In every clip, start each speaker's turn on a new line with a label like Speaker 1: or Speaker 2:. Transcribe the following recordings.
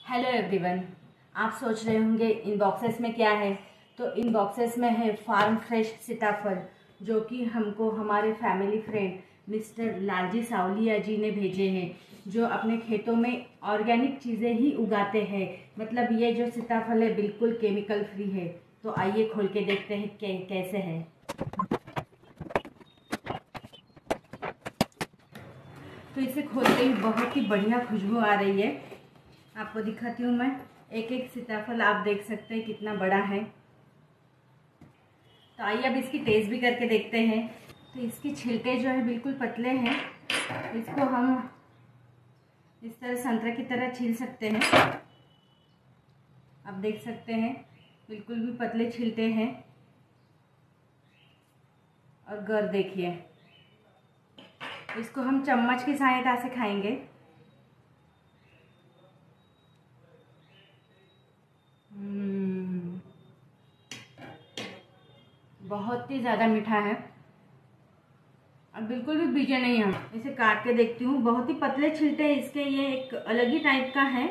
Speaker 1: Hello everyone. आप सोच रहे होंगे इन बॉक्सेस में क्या है। तो इन बॉक्सेस में है फार्म फ्रेश सीताफल, जो कि हमको हमारे family friend mister Lalji Savaliya ji ने भेजे हैं, जो अपने खेतों में ऑर्गेनिक चीज़ें ही उगाते हैं। मतलब ये जो सीताफल है बिल्कुल केमिकल फ्री है। तो आइए खोल के देखते हैं कैसे है। तो इसे खोलते ही बहुत ही बढ़िया खुशबू आ रही है। आपको दिखाती हूँ मैं। एक एक सीताफल आप देख सकते हैं कितना बड़ा है। तो आइए अब इसकी टेस्ट भी करके देखते हैं। तो इसके छिलके जो है बिल्कुल पतले हैं। इसको हम इस तरह संतरे की तरह छील सकते हैं। आप देख सकते हैं बिल्कुल भी पतले छिलटे हैं। और गर देखिए, इसको हम चम्मच की सहायता से खाएंगे। बहुत ही ज़्यादा मीठा है और बिल्कुल भी बीजे नहीं है। इसे काट के देखती हूँ। बहुत ही पतले छिलटे हैं इसके, ये एक अलग ही टाइप का है।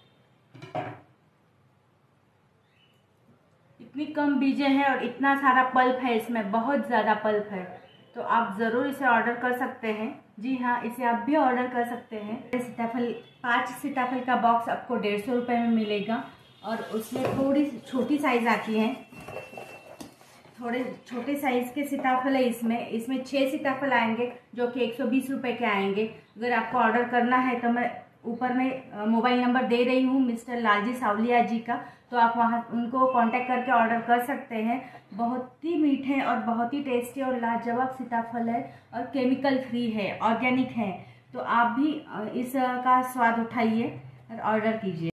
Speaker 1: इतनी कम बीजे हैं और इतना सारा पल्प है इसमें, बहुत ज़्यादा पल्प है। तो आप ज़रूर इसे ऑर्डर कर सकते हैं। जी हाँ, इसे आप भी ऑर्डर कर सकते हैं। सीताफल 5 सीताफल का बॉक्स आपको 150 रुपये में मिलेगा। और उसमें थोड़ी छोटी साइज़ आती है। थोड़े छोटे साइज़ के सीताफल है इसमें 6 सीताफल आएंगे, जो कि 120 रुपये के आएंगे। अगर आपको ऑर्डर करना है तो मैं ऊपर में मोबाइल नंबर दे रही हूँ मिस्टर लालजी सावलिया जी का। तो आप वहाँ उनको कांटेक्ट करके ऑर्डर कर सकते हैं। बहुत ही मीठे और बहुत ही टेस्टी और लाजवाब सीताफल है और केमिकल फ्री है, ऑर्गेनिक है। तो आप भी इसका स्वाद उठाइए और ऑर्डर कीजिए।